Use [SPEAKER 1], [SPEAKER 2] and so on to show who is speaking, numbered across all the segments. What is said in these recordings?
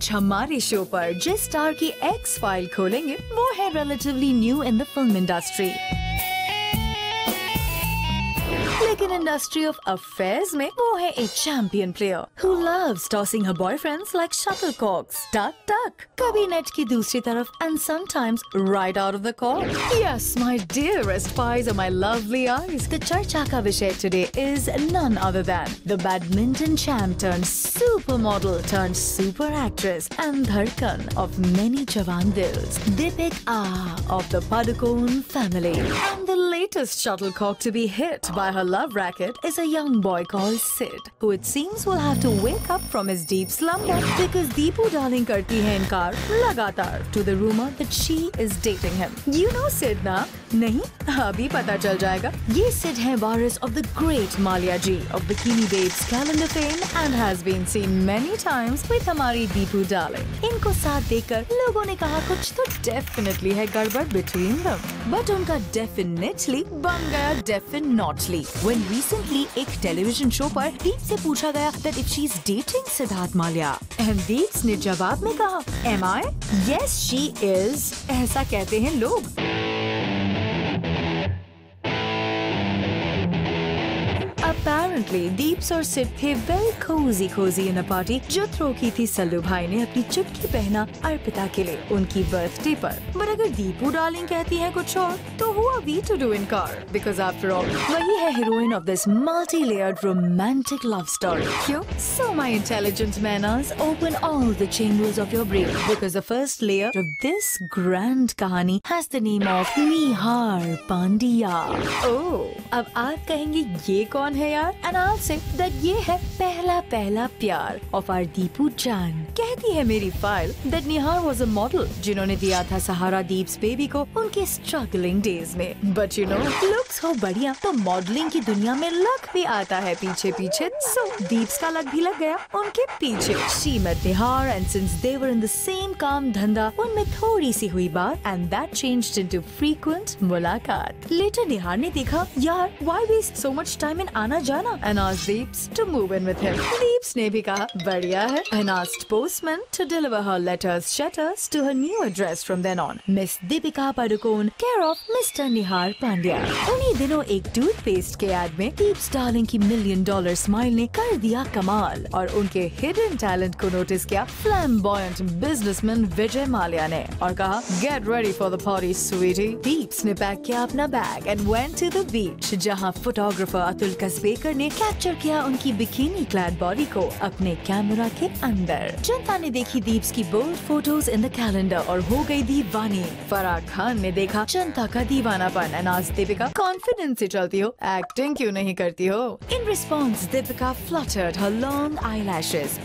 [SPEAKER 1] आज हमारे शो पर जिस स्टार की एक्स फाइल खोलेंगे वो है relatively new in the film industry, लेकिन इंडस्ट्री ऑफ अफेयर्स में वो है एक champion player who loves tossing her boyfriends like shuttlecocks. टक टक, कभी नेट की दूसरी तरफ and sometimes right out of the court. Yes, my dearest spies and my lovely eyes. The चर्चा का विषय today is none other than the badminton champ turned supermodel turned super actress and धड़कन of many जवान दिल्स, Deepika of the Padukone family. And the latest shuttlecock to be hit by her love racket is a young boy called Sid, who it seems will have to wake up from his deep slumber because Deepu darling करती है इनकार लगातार to the rumor that she is dating him. You know Sid ना? नहीं? अभी पता चल जाएगा. ये Sid है वारिस of the great Malia Ji of Bikini Babes calendar fame and has been seen many times with हमारी Deepu darling. इनको साथ देखकर लोगों ने कहा कुछ तो definitely है गड़बड़ between them. But उनका definitely बन गया definitely. When recently एक टेलीविजन शो पर दीप से पूछा गया that if she's dating Siddharth Mallya, and दीप ने जवाब में कहा, Am I? Yes, she is. ऐसा कहते हैं लोग. Apparently, Deeps और सिड थे well cozy in a party जो थ्रो की थी सल्लू भाई ने अपनी चुटकी पहना अर्पिता के लिए उनकी बर्थडे पर. पर अगर दीपू डार्लिंग कहती है कुछ और, तो who are we to do इनकार? Because after all, वही है heroine of this multi-layered romantic love story. क्यों? So my intelligent manners, open all the chambers of your brain because the first layer of this grand कहानी has the name of Nihar Pandya. Oh, अब आप कहेंगे ये कौन है यार? And I'll say that ये है पहला प्यार of our दीपू जान. कहती है मेरी file that Nihar was a model जिन्होंने दिया था सहारा दीप्स बेबी को उनके struggling days में. But you know, looks हो बढ़िया तो मॉडलिंग की दुनिया में लक भी आता है पीछे. So दीप्स का लक भी लग गया उनके पीछे. She met Nihar and since they were in the same काम धंधा उनमें थोड़ी सी हुई बात and that changed into frequent मुलाकात. Later निहार ने देखा यार why waste so much time in आना जाना and asked Deeps to move in with him. Deeps ने भी कहा बढ़िया है and asked postman to deliver her shutters to her new address from then on. Miss Deepika Padukone, care of Mr. Nihar Pandya. उन्हीं दिनों एक toothpaste के add में Deeps डार्लिंग की $1 million स्माइल ने कर दिया कमाल और उनके हिडन टैलेंट को नोटिस किया फ्लैम्बॉयंट बिजनेसमैन विजय माल्या ने और कहा get ready for the party sweetie. Deeps ने पैक किया अपना bag and went to the beach जहाँ फोटोग्राफर अतुल कसबेकर ने कैप्चर किया उनकी बिकिनी क्लैड बॉडी को अपने कैमरा के अंदर. जनता ने देखी दीप्स की bold photos in the calendar और हो गई दीवानी. फराह खान ने देखा जनता का दीवानापन एंड आस्क्ड दीपिका कॉन्फिडेंस से चलती हो एक्टिंग क्यों नहीं करती हो. In response Deepika fluttered her long eyelashes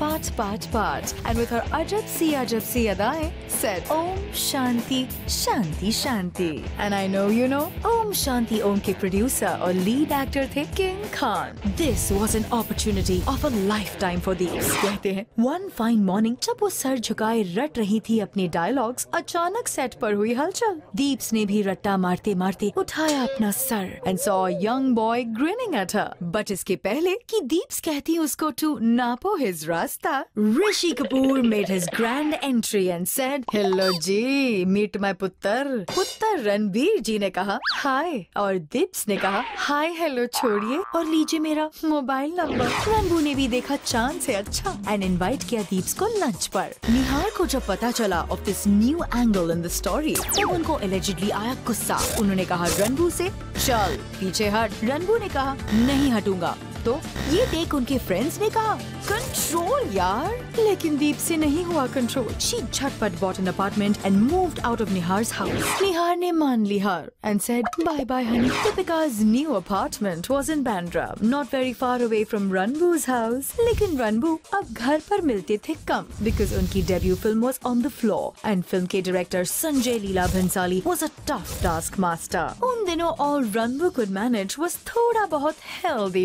[SPEAKER 1] part and with her अजब सी अदाएं said Om Shanti Shanti Shanti. And I know you know Om Shanti Om के प्रोड्यूसर और लीड एक्टर थे king Khan. This was an opportunity of a lifetime for Deeps. कहते हैं one fine morning जब वो sir झुकाए रट रही थी अपने डायलॉग्स अचानक सेट पर हुई हलचल. Deeps ने भी रट्टा मारते मारते उठाया अपना सर and saw a young boy grinning at her. But इसके पहले कि Deeps कहती उसको to नापो his रास्ता, Rishi Kapoor made his grand entry and said hello ji meet my पुत्र. रणबीर जी ने कहा हाय और Deeps ने कहा हाय हेलो छोड़िए और लीजिए मेरा मोबाइल नंबर. रणबू ने भी देखा चांद से अच्छा एंड इनवाइट किया दीप्स को लंच पर. निहार को जब पता चला of this new angle in the story तब उनको एलिजिडली आया गुस्सा. उन्होंने कहा रणबू से चल पीछे हट. रणबू ने कहा नहीं हटूंगा. तो ये देख उनके फ्रेंड्स ने कहा कंट्रोल यार. लेकिन दीप से नहीं हुआ कंट्रोल. शी झटपट bought an apartment and moved out of Nihar's house. Nihar ने मान ली हार and said bye bye honey. Deepika's new apartment was in Bandra, not very far away from Ranboo's house. लेकिन रणबू अब घर पर मिलते थे कम because उनकी debut film was on the floor and फिल्म के director Sanjay Leela Bhansali was a tough taskmaster. उन दिनों all रणबू could manage was थोड़ा बहुत healthy flirting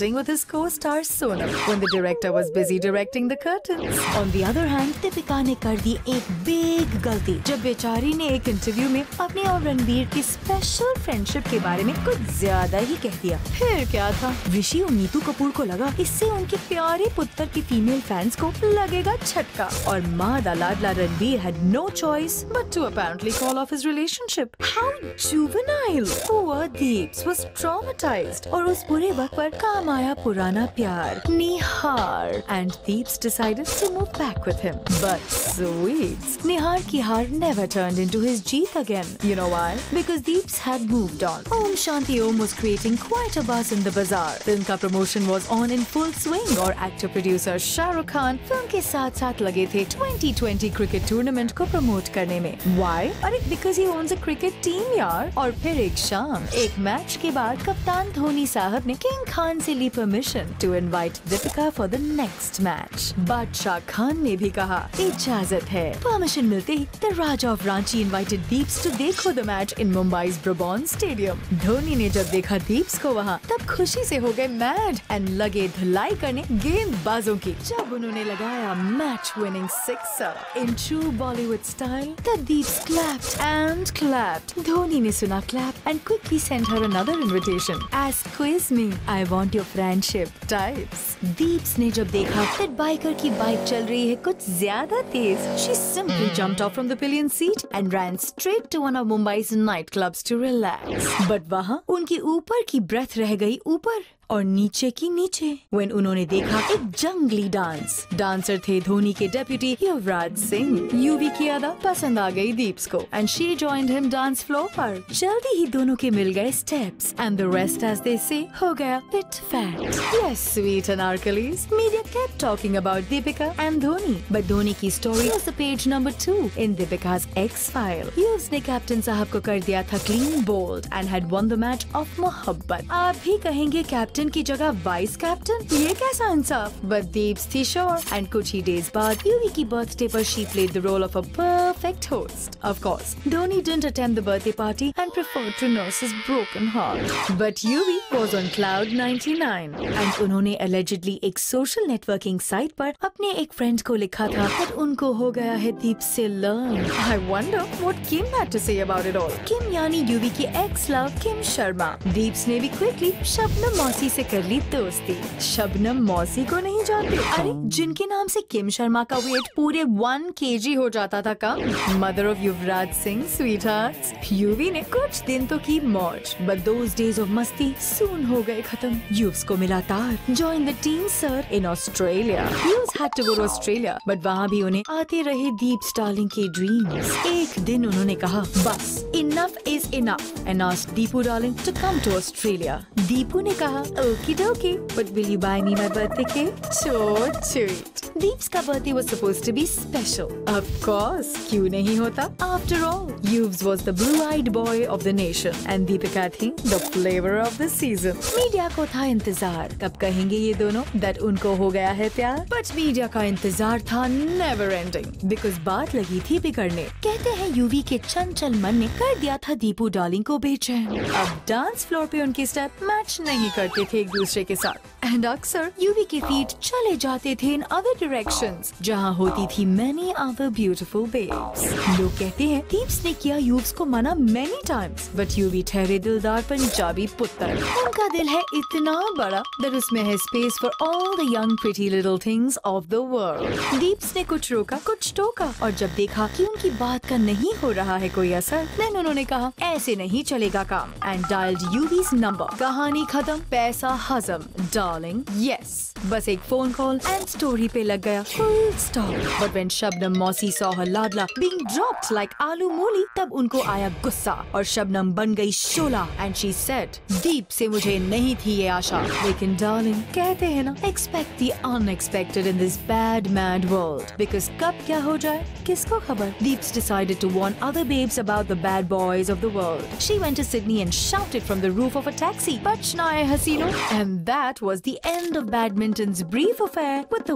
[SPEAKER 1] flirting with his co-star Sonam when the director was busy directing the curtains. On the other hand, Deepika ने कर दी एक big गलती जब बेचारी ने एक इंटरव्यू में अपने और रणबीर की स्पेशल फ्रेंडशिप के बारे में कुछ ज्यादा ही कह दिया। फिर क्या था, ऋषि और नीतू कपूर को लगा इससे उनके प्यारे पुत्र की फीमेल फैंस को लगेगा झटका, और मादा लाडला Ranbir had no choice but to apparently call off his relationship. How juvenile! Poor Deeps was traumatized, और उस बुरे वक्त पर काम आया पुराना प्यार निहार, and Deeps decided to move back with him. But sweets, निहार की हार never turned into his jeet again. You know why? Because Deeps had moved on. Om Shanti Om was creating quite a buzz in the bazaar. Film का promotion was on in full swing, और actor producer Shah Rukh Khan film के साथ साथ लगे थे 2020 cricket tournament को promote करने में। Why? अरे because he owns a cricket team यार। और फिर एक शाम एक मैच के बाद कप्तान धोनी साहब ने किंग खान से ली permission to invite Deepika for the next match. Badshah Khan ने भी कहा इजाजत है। परमिशन मिलते ही the raja of Ranchi invited Deeps to देखो the match in Mumbai's Brabourne stadium. Dhoni ने जब देखा दीप्स को वहाँ, तब खुशी से हो गए मैड एंड लगे धुलाई करने गेंदबाजों की। जब उन्होंने लगाया match winning sixer in true Bollywood style, तब Deeps clapped and clapped. Dhoni ने सुना clap and quickly sent her another invitation as quiz me, I want your friendship types. Deeps ने जब देखा दैट बाइकर की बाइक चल रही है कुछ ज्यादा तेज, she simply jumped off from the pillion seat and ran straight to one of Mumbai's night clubs to relax. But वहाँ उनकी ऊपर की ब्रेथ रह गई ऊपर और नीचे की नीचे when उन्होंने देखा एक जंगली डांस। डांसर थे धोनी के डेप्यूटी युवराज सिंह। यूवी की अदा पसंद आ गई दीप्स को and she joined him dance floor पर। जल्दी ही दोनों के मिल गए steps and the rest as they say हो गया पिट फैट। Yes sweet Anarkalis, media kept talking about Deepika and Dhoni, but Dhoni की story was the page number 2 in Deepika's X-File. Yuvs ने कैप्टन साहब को कर दिया था clean bowled and had won the match of मोहब्बत। आप भी कहेंगे कैप्टन की जगह वाइस कैप्टन, ये कैसा इंसाफ? बट दीप्स थी श्योर एंड कुछ ही डेज बाद यूवी की बर्थडे पर she played the role of a perfect host. Of course Dhoni didn't attend the birthday party and preferred to nurse his broken heart, but Yuvi was on cloud 99 and उन्होंने allegedly एक social networking site पर अपने एक friend को लिखा था कि उनको हो गया है दीप्स से love. I wonder what Kim had to say about it all. Kim यानी यूवी की ex love Kim Sharma. Deeps ने भी क्विकली शबनम मौसी से कर ली दोस्ती। शबनम मौसी को नहीं जानते? अरे जिनके नाम से किम शर्मा का वेट पूरे 1 kg हो जाता था कम। Mother of Yuvraj Singh sweethearts. Yuvi ने कुछ दिन तो की मौज, बट दोज डेज ऑफ मस्ती सून हो गए खत्म। यूव्स को मिला तार, join the team sir in Australia. Yuvs had to go to Australia, but वहाँ भी उन्हें आते रहे दीप्स डार्लिंग के ड्रीम्स। एक दिन उन्होंने कहा बस enough is enough and asked Deepu darling to come to Australia. Deepu ने कहा okay dokey, but will you buy me my birthday cake? So sweet. Deeps का birthday was supposed to be special. Of course, क्यों नहीं होता? After all, Yuvs was the blue eyed boy of the nation and Deepika थी the flavour of the season. Media को था इंतजार कब कहेंगे ये दोनों दैट उनको हो गया है प्यार, बट मीडिया का इंतजार था नेवर एंडिंग बिकॉज बात लगी थी बिगड़ने। कहते हैं यूवी के चंचल मन ने कर दिया था दीपू डार्लिंग को बेचैन। अब डांस फ्लोर पे उनके स्टेप मैच नहीं करते थे एक दूसरे के साथ एंड अक्सर यूवी के फीट चले जाते थे इन अदर डायरेक्शंस जहाँ होती थी मेनी अदर ब्यूटीफुल बेब्स। लोग कहते हैं दीप्स ने किया यूव्स को मना मेनी टाइम्स, बट यूवी ठहरे दिलदार पंजाबी पुत्र। उनका दिल है इतना बड़ा दैट उसमें है space for all the young pretty little things of the world. Deeps ने कुछ रोका कुछ टोका, और जब देखा कि उनकी बात का नहीं हो रहा है कोई असर, देन उन्होंने कहा ऐसे नहीं चलेगा काम एंड डायल्ड यूवीज नंबर। कहानी खत्म, पैसा हजम। डार्लिंग यस, बस एक फोन कॉल एंड स्टोरी पे लग गया full stop. But when Shabnam mausi saw हर लाडला बीइंग ड्रॉप्ड लाइक आलू मूली, तब उनको आया गुस्सा और शबनम बन गई शोला एंड शी सेड दीप से मुझे नहीं थी ये आशा, लेकिन डार्लिंग कहते हैं ना expect the unexpected in this bad mad world, because कब क्या हो जाए किसको खबर। Deeps decided to warn other babes about the bad boys of the world. She went to Sydney and shouted from the roof of a taxi, "Bachna hai hasino!" And that was the end of badminton's brief affair with the world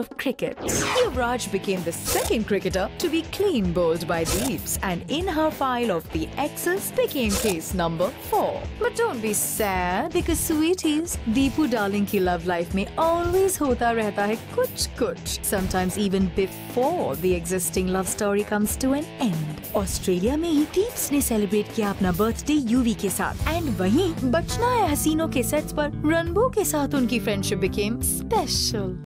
[SPEAKER 1] of cricket. Yuvraj became the second cricketer to be clean bowled by Deeps, and in her file of the X's became case number 4. But don't be sad because sweeties, Deepu darling की love life में always होता रहता है कुछ. Sometimes even before the existing love story comes to an end. Australia में ही दीप्स ने celebrate किया अपना बर्थडे यूवी के साथ, एंड वहीं बचना है हसीनों के सेट्स पर रणबू के साथ उनकी फ्रेंडशिप became special.